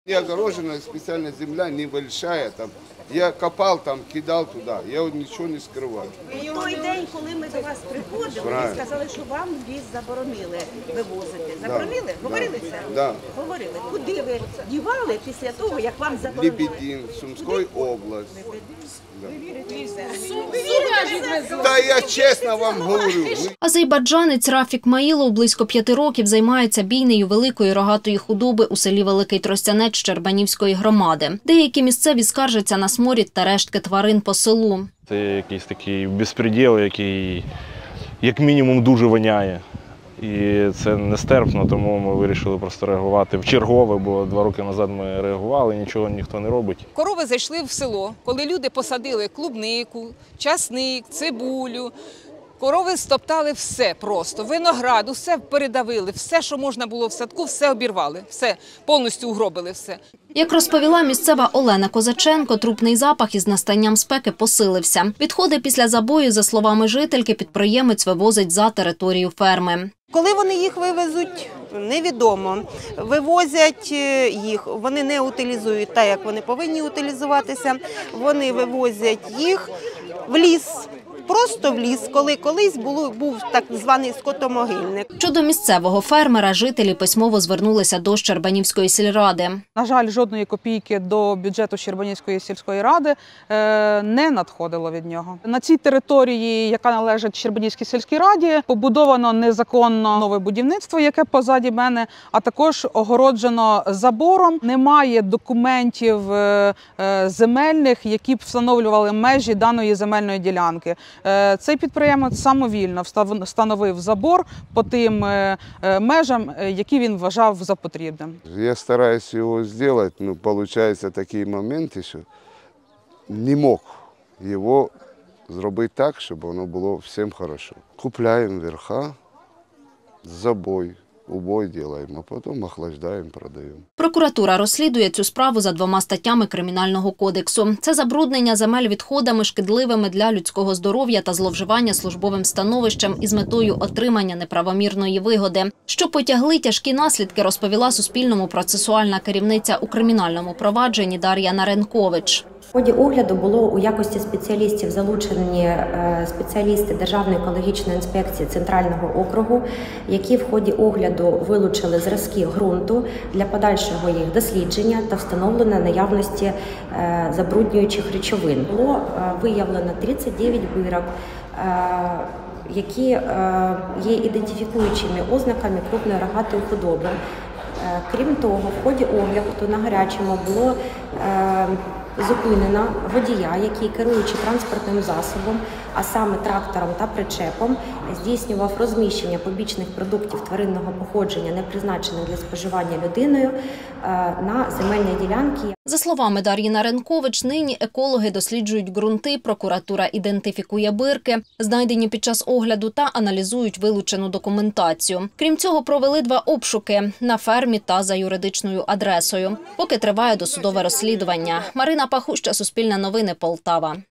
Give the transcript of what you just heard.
Не огорожена специально земля небольшая там. Я копал там, кидал туда, я ничего не скрываю. Той день, коли ми до вас приходили, ви сказали, що вам ліс заборонили вивозити. Заборонили? Да. Говорили це? Да. Говорили. Куди ви дівали після того, як вам заборонили? Лебедин, Сумской область. Да. Да, я чесно вам говорю. Азербайджанець Рафік Маїлов близько 5 років займається бійнею великої рогатої худоби у селі Великий Тростянець Щербанівської громади. Деякі місцеві скаржаться на сморід та рештки тварин по селу. Це якийсь такий безпреділ, який як мінімум дуже воняє. І це нестерпно, тому ми вирішили просто реагувати в чергове, бо 2 роки назад ми реагували, нічого ніхто не робить. Корови зайшли в село, коли люди посадили клубнику, часник, цибулю. Корови стоптали все просто, виноград, все передавили, все, що можна було в садку, все обірвали, все, повністю угробили все. Як розповіла місцева Олена Козаченко, трупний запах із настанням спеки посилився. Відходи після забою, за словами жительки, підприємець вивозить за територію ферми. Коли вони їх вивезуть, невідомо. Вивозять їх, вони не утилізують так, як вони повинні утилізуватися. Вони вивозять їх в ліс. Просто в ліс, коли колись був так званий скотомогильник. Щодо місцевого фермера, жителі письмово звернулися до Щербанівської сільради. На жаль, жодної копійки до бюджету Щербанівської сільської ради не надходило від нього. На цій території, яка належить Щербанівській сільській раді, побудовано незаконно нове будівництво, яке позаді мене, а також огороджено забором. Немає документів земельних, які б встановлювали межі даної земельної ділянки. Цей підприємець самовільно встановив забор по тим межам, які він вважав за потрібним. Я стараюсь його зробити, але виходить такі моменти, що не мог його зробити так, щоб воно було всім добре. Купляємо верха, забой. Убой робимо, а потім охлаждаємо, продаємо. Прокуратура розслідує цю справу за 2 статтями Кримінального кодексу. Це забруднення земель відходами, шкідливими для людського здоров'я та зловживання службовим становищем із метою отримання неправомірної вигоди. Що потягли тяжкі наслідки, розповіла Суспільному процесуальна керівниця у кримінальному провадженні Дар'я Наренкович. В ході огляду було у якості спеціалістів залучені спеціалісти Державної екологічної інспекції Центрального округу, які в ході огляду вилучили зразки ґрунту для подальшого їх дослідження та встановлення наявності забруднюючих речовин. Було виявлено 39 бирок, які є ідентифікуючими ознаками крупної рогатої худоби. Крім того, в ході огляду на гарячому було зупинено водія, який, керуючи транспортним засобом, а саме трактором та причепом, здійснював розміщення побічних продуктів тваринного походження, не призначених для споживання людиною, на земельній ділянці. За словами Дар'ї Наренкович, нині екологи досліджують ґрунти, прокуратура ідентифікує бирки, знайдені під час огляду, та аналізують вилучену документацію. Крім цього, провели 2 обшуки на фермі та за юридичною адресою. Поки триває досудове розслідування. Марина Пахуща, Суспільне новини, Полтава.